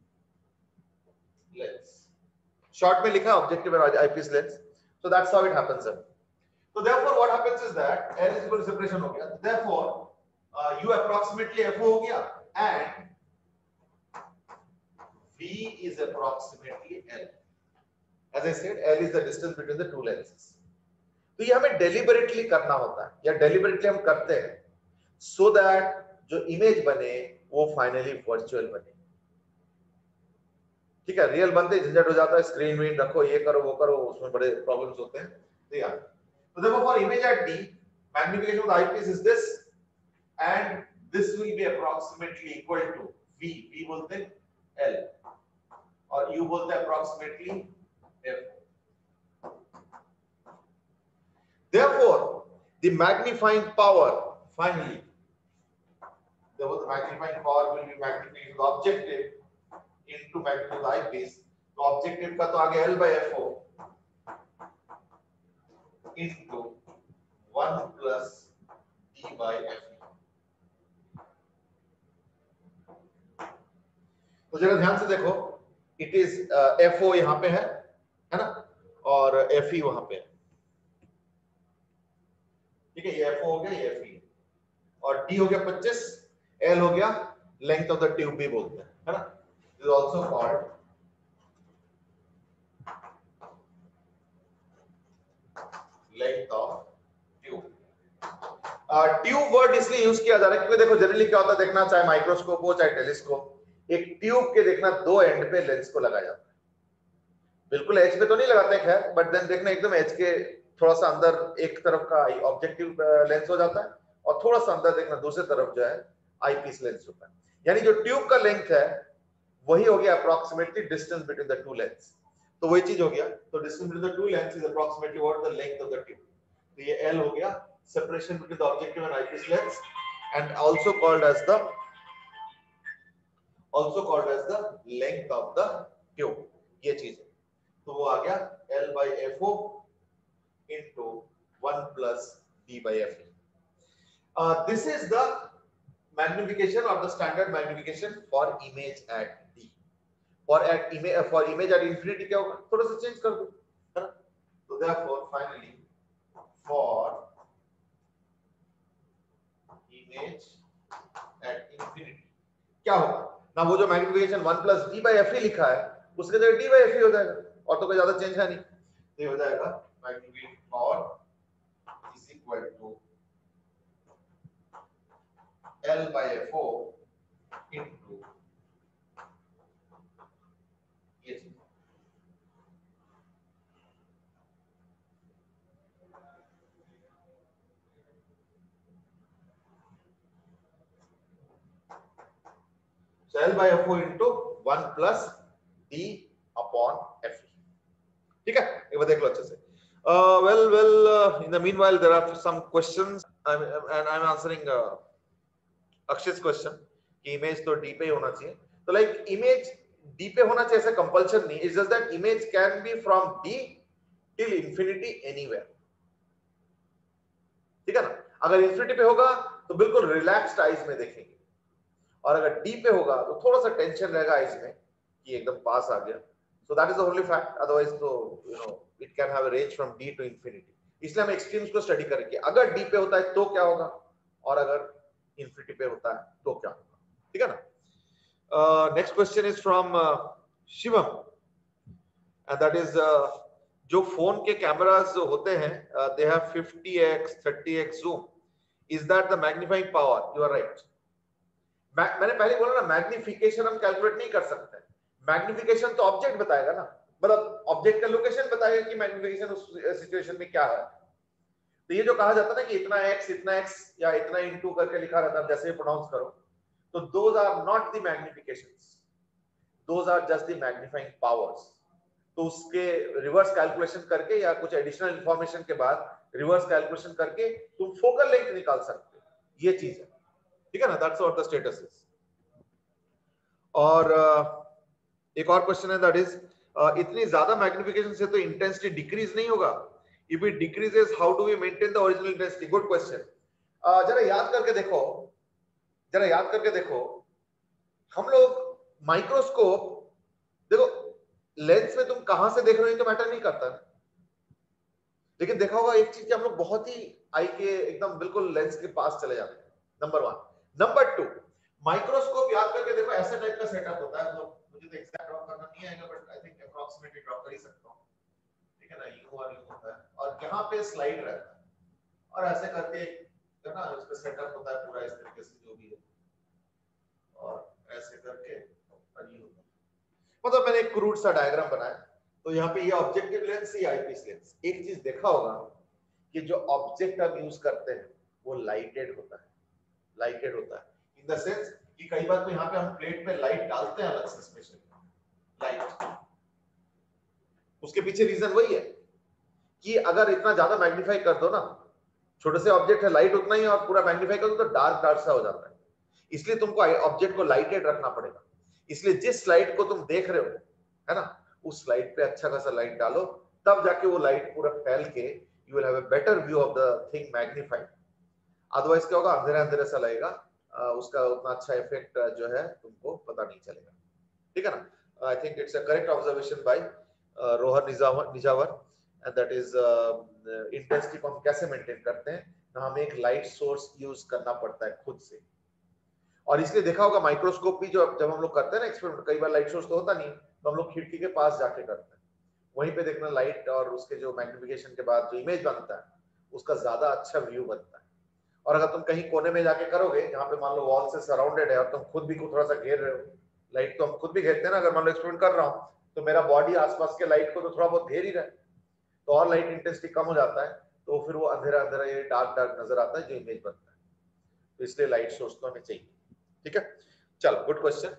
lens. Short में लिखा objective and eyepiece lens. So that's how it happens. So therefore what happens is that L is equal to separation हो गया. Therefore U approximately FO हो गया and V is approximately L. As I said, L is the distance between the two lenses. तो ये हमें deliberately करना होता है या डेलिबरेटली हम करते हैं सो दैट जो इमेज बने वो फाइनली वर्चुअल बने। ठीक है, रियल बनते झंझट हो जाता है, स्क्रीन वीन रखो, ये करो वो करो, उसमें बड़े प्रॉब्लम्स होते हैं। तो यार तो देखो for image at D magnification of the eyepiece is this and this will be approximately equal to we, we बोलते हैं एल और यू बोलते हैं approximately F. Therefore, the magnifying power finally, the magnifying power will be magnifying the objective into magnifying the eyepiece. तो objective का तो आगे L by FO into 1 plus D by FE. तो जरा ध्यान से देखो, it is FO यहाँ पे है ना, और FE वहां पे है। ठीक है, ये FO हो गया, ये FE और D हो गया 25, L हो गया लेंथ ऑफ द ट्यूब भी बोलते हैं, है ना। This is also called length of tube. Tube word इसलिए यूज किया जा रहा है क्योंकि देखो जनरली क्या होता है, देखना चाहे माइक्रोस्कोप हो चाहे टेलीस्कोप, एक ट्यूब के देखना दो एंड पे लेंस को लगाया जाता है। बिल्कुल एज पे तो नहीं लगाते खैर, बट देन देखना एकदम एज के थोड़ा सा अंदर एक तरफ का ऑब्जेक्टिव लेंस हो जाता है और थोड़ा सा अंदर देखना दूसरी तरफ जो है आईपीस लेंस होता है। यानी जो ट्यूब का लेंथ है वही हो गया approximately distance between the two lens. तो वही चीज हो गया, तो distance between the two lens is approximately what the length of the tube. तो ये L हो गया separation between the objective and eyepiece lens and also called as the length of the tube. ये चीज है, तो वो आ गया L by FO into 1 plus D by FE. This is the magnification or the standard magnification for image at D. For image at infinity क्या होगा, थोड़ा सा चेंज कर दो, है ना। तो therefore finally for image at infinity क्या होगा ना, वो जो magnification 1 plus D by FE लिखा है उसके जगह D by FE हो जाएगा और तो कोई ज्यादा चेंज है नहीं। तो ये हो जाएगा magnification power is equal to L by FO into ये चीज। So L by FO into 1 plus D upon FE। ठीक है, एक बार देख लो अच्छे से। In the meanwhile there are some questions and I'm answering Akshit question कि इमेज तो डी पे ही होना चाहिए। तो लाइक इमेज डी पे होना चाहिए ऐसा कंपल्शन नहीं, it's just that image can be from D till infinity anywhere. ठीक है ना, अगर इंफिनिटी पे होगा तो बिल्कुल रिलैक्स्ड आईज में देखेंगे और अगर डी पे होगा तो थोड़ा सा टेंशन रहेगा आईज में कि एकदम पास आ गया। So that is the only fact, otherwise तो you know it can have a range from D to infinity। इसलिए हम एक्सट्रीम्स को स्टडी करेंगे, अगर D पे होता है तो क्या होगा और अगर इंफिनिटी पे होता है तो क्या होगा। ठीक है ना। Next question is from Shivam and that is जो फोन के कैमरास होते हैं they have 50x 30x zoom, is that the magnifying power? You are right. मैंने पहले बोला ना मैग्निफिकेशन हम कैलकुलेट नहीं कर सकते, मैग्निफिकेशन तो ऑब्जेक्ट बताएगा ना, मतलब ऑब्जेक्ट का लोकेशन बताएगा कि मैग्निफिकेशन उस सिचुएशन में क्या है। तो ये जो कहा जाता है ना कि इतना x या इतना इनटू करके लिखा रहता है, जैसे प्रोनाउंस करो, तो those are not the magnifications, those are just the magnifying powers. तो उसके रिवर्स कैलकुलेशन करके या कुछ एडिशनल इंफॉर्मेशन के बाद रिवर्स कैलकुलेशन करके तुम फोकल लेंथ निकाल सकते हो, ये चीज है, ठीक है ना, that's what the status is. और एक और क्वेश्चन है, दैट इज इतनी ज्यादा मैग्निफिकेशन से तो इंटेंसिटी डिक्रीज नहीं होगा, if it decreases how do we maintain the original intensity? Good question. जरा याद करके देखो, जरा याद करके देखो, हम लोग माइक्रोस्कोप, देखो लेंस में तुम कहां से देख रहे हो तो मैटर नहीं करता, लेकिन देखा होगा एक चीज कि हम लोग बहुत ही आई के एकदम बिल्कुल लेंस के पास चले जाते हैं, number one. Number two, microscope याद करके देखो ऐसे टाइप का सेटअप होता है, तो मुझे तो एग्जैक्ट ड्रॉ करना नहीं आएगा, but I think approximately draw कर ही सकता हूं, ठीक है ना, यू और यू होता है, और यहाँ पे स्लाइड रहता है, और ऐसे करके है ना उस पे सेटअप होता है पूरा इस तरीके से जो भी है, और ऐसे करके और ये होता है, मतलब मैंने एक क्रूड सा डायग्राम बनाया, तो यहाँ पे ये ऑब्जेक्टिव लेंस, ये आईपीस लेंस। एक चीज देखा होगा कि जो ऑब्जेक्ट हम यूज करते हैं वो लाइटेड होता है, लाइटेड होता है इन द सेंस कि कई बार तो यहाँ पे हम प्लेट पे लाइट डालते हैं अलग से, स्पेशल लाइट। उसके पीछे रीजन वही है कि अगर इतना ज्यादा मैग्नीफाई कर दो ना, छोटे से ऑब्जेक्ट है, लाइट उतना ही, और पूरा मैग्नीफाई कर दो तो डार्क डार्क सा हो जाता है, इसलिए तुमको ऑब्जेक्ट को लाइटेड रखना पड़ेगा। इसलिए जिस लाइट को तुम देख रहे हो है ना, उस लाइट पे अच्छा खासा लाइट डालो, तब जाके वो लाइट पूरा फैल के you will have a better view of the thing magnified. Otherwise क्या होगा, अंधेरा अंधेरा सा लगेगा, उसका उतना अच्छा इफेक्ट जो है तुमको पता नहीं चलेगा, ठीक है ना। I think it's a correct observation by Rohan Nijawar, and that is intensity को हम कैसे मेंटेन करते हैं ना, हमें एक लाइट सोर्स यूज करना पड़ता है खुद से। और इसलिए देखा होगा माइक्रोस्कोप भी जो जब हम लोग करते हैं ना एक्सपेरिमेंट, कई बार लाइट सोर्स तो होता नहीं, तो हम लोग खिड़की के पास जाके करते हैं, वहीं पे देखना लाइट और उसके जो मैग्निफिकेशन के बाद जो इमेज बनता है उसका ज्यादा अच्छा व्यू बनता है। और अगर तुम कहीं कोने में जाके करोगे जहाँ पे मान लो वॉल से सराउंडेड है और तुम खुद भी थोड़ा सा घेर रहे हो, लाइट तो हम खुद भी घेरते हैं ना, अगर मान लो एक्सपेरिमेंट कर रहा हूँ तो मेरा बॉडी आसपास के लाइट को तो थोड़ा बहुत घेर ही रहा है, तो और लाइट इंटेंसिटी कम हो जाता है, तो फिर वो अंधेरा अंधेरा ये डार्क डार्क नजर आता है जो इमेज बनता है, तो इसलिए लाइट सोर्स तो हमें चाहिए, ठीक है। चलो, good question.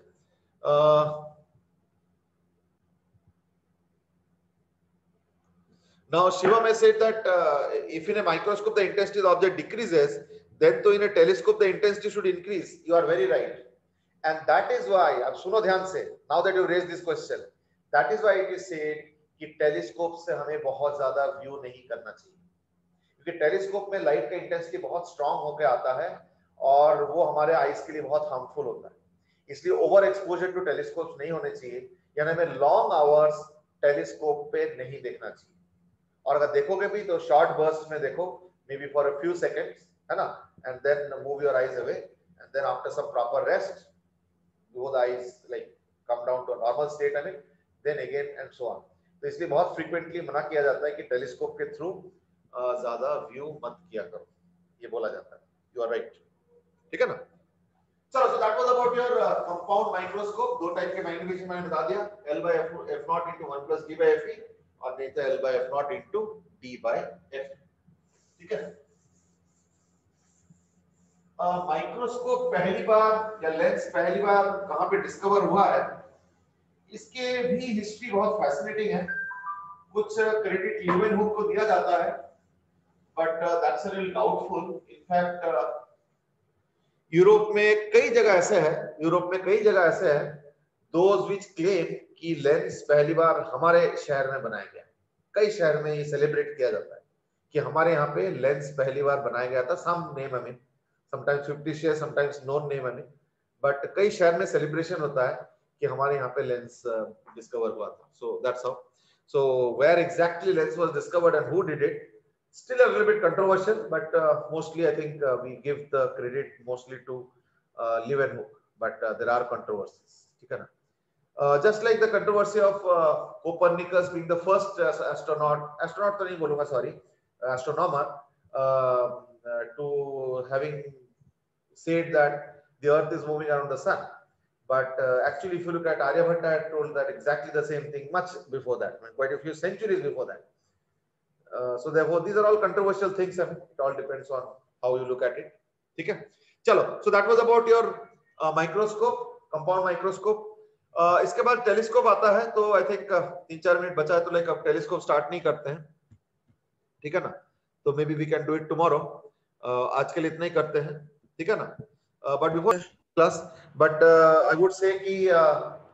Now Shivam has said that if in a microscope the intensity of the object decreases, then to in a telescope the intensity should increase. You are very right, and that is why, अब सुनो ध्यान से, now that you raised this question, that is why it is said कि telescope से हमें बहुत ज्यादा view नहीं करना चाहिए, क्योंकि टेलीस्कोप में लाइट का इंटेंसिटी बहुत स्ट्रांग होकर आता है और वो हमारे आईज के लिए बहुत हार्मफुल होता है, इसलिए ओवर एक्सपोजर टू टेलीस्कोप नहीं होने चाहिए, यानी हमें लॉन्ग आवर्स टेलीस्कोप पे नहीं देखना चाहिए, और अगर देखोगे भी तो शॉर्ट बर्स्ट में देखो, may be for a few seconds, है ना, and then move your eyes away, and then after some proper rest both eyes like come down to a normal state, I mean, then again and so on. तो इसलिए बहुत frequently मना किया जाता है कि टेलीस्कोप के थ्रू ज्यादा व्यू मत किया करो, ये बोला जाता है। यू आर राइट, ठीक है ना। चलो, so that was about your compound microscope. दो टाइप के मैग्निफिकेशन मैंने बता दिया, L by f naught into 1 plus D by Fe, और नहीं तो L by f naught into D by Fe, ठीक है। माइक्रोस्कोप पहली बार या लेंस पहली बार कहां पे डिस्कवर हुआ है, इसके भी हिस्ट्री बहुत फैसिनेटिंग है। कुछ क्रेडिट लीवेनहुक को दिया जाता है, but that's a little doubtful. In fact Europe में कई जगह ऐसे है दोज व्हिच क्लेम कि लेंस पहली बार हमारे शहर में बनाया गया। कई शहर में ये सेलिब्रेट किया जाता है कि हमारे यहाँ पे लेंस पहली बार बनाया गया था, some name I mean, sometimes fictitious, sometimes known name I mean, but कई शहर में सेलिब्रेशन होता है कि हमारे यहाँ पे लेंस डिस्कवर हुआ था। So that's how, so where exactly lens was discovered and who did it, still a little bit controversial, but mostly I think we give the credit mostly to Leeuwenhoek, but there are controversies, ठीक है ना। Just like the controversy of Copernicus being the first astronaut तो नहीं बोलूंगा, sorry, astronomer to having said that the earth is moving around the sun, but actually if you look at Aryabhatta had told that exactly the same thing much before that, quite a few centuries before that. So therefore these are all controversial things, and it all depends on how you look at it, ठीक है। चलो, so that was about your microscope, compound microscope. इसके बाद telescope आता है, तो I think 3-4 minute बचा है, तो लाइक अब टेलीस्कोप स्टार्ट नहीं करते हैं, ठीक है ना। तो may be we can do it tomorrow. आज के लिए इतना ही करते हैं, ठीक है ना? But before class, but I would say कि